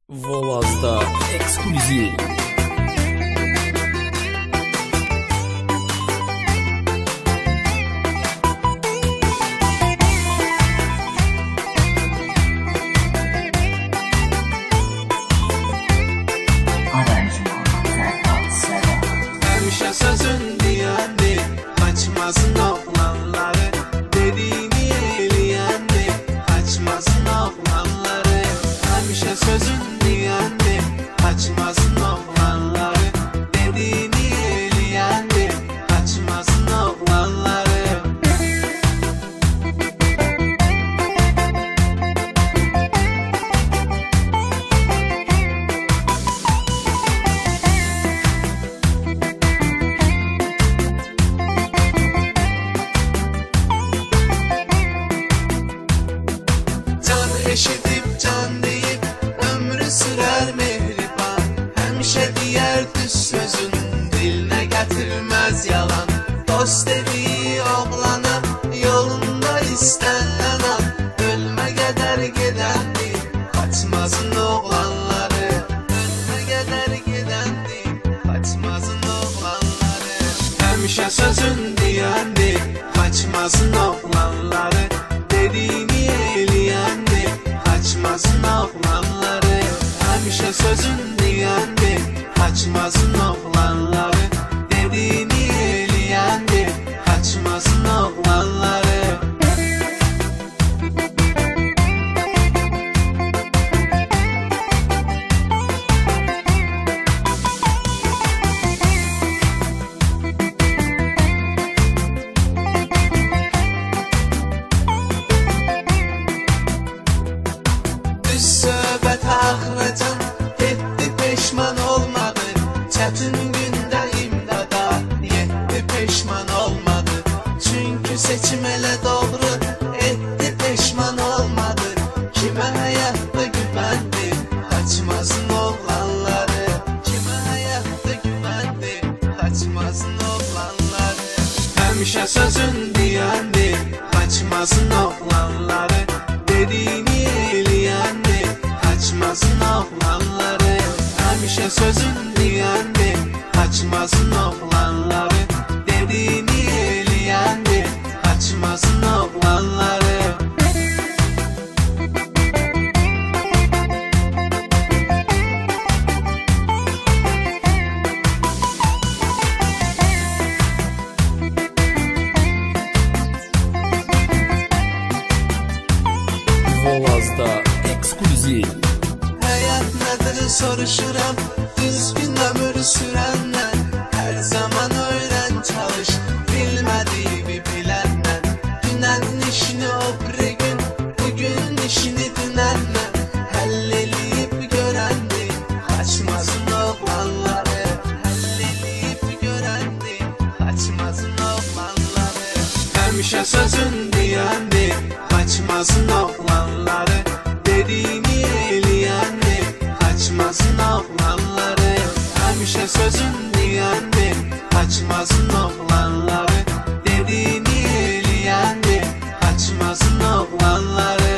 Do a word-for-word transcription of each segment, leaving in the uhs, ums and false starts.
Volazda ekskluziv. Həmişə sözün deyəndi, qaçmasın oğlanları. Dediyini eləyəndi, qaçmasın oğlanları. Həmişə sözün deyəndi, qaçmasın oğlanları. Dediyini eləyəndi, qaçmasın oğlanları. Eşidib can deyib, ömrü sürər mehriban. Həmişə deyər düz sözün, dilinə gətirməz yalan. Dost dediyi oğlana, yolunda istənilən an. Ölmə qədər gedəndir, qaçmasın oğlanları. Ölmə qədər gedəndir, qaçmasın oğlanları. Həmişə sözün deyəndir, qaçmasın oğlanları. Dediyini eləyəndir, qaçmasın oğlanları. Həmişə sözün deyəndir, qaçmasın oğlanları. Dediyini eləyəndir, qaçmasın oğlanları. Söhbət axıracan, etdi peşman olmadı. Çətin gündə imdada, yetdi peşman olmadı. Çünki seçim elə doğru, etdi peşman olmadı. Kimə həyatda güvəndi, qaçmasın oğlanları. Kimə həyatda güvəndi, qaçmasın oğlanları. Həmişə sözün deyəndi, qaçmasın oğlanları. Dediyini eləyəndi, qaçmasın oğlanları. Həmişə sözün deyəndi, qaçmasın oğlanları. Dediyini eləyəndi, qaçmasın oğlanları. Volazda ekskluziv. Həyat nədir soruşuram, düzgün ömür sürəndən. Hər zaman öyrən çalış, bilmədiyimi biləndən. Dünənin işini o biri gün, bugünün işini dünəndən. Həll eləyib görəndi, qaçmasın oğlanları. Həll eləyib görəndi, qaçmasın oğlanları. Həmişə sözün deyəndi, qaçmasın oğlanları. Dediyini eləyəndi, qaçmasın oğlanları. Həmişə sözün deyəndi, qaçmasın oğlanları. Dediyini eləyəndi, qaçmasın oğlanları.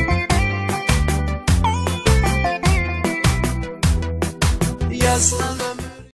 Yazılan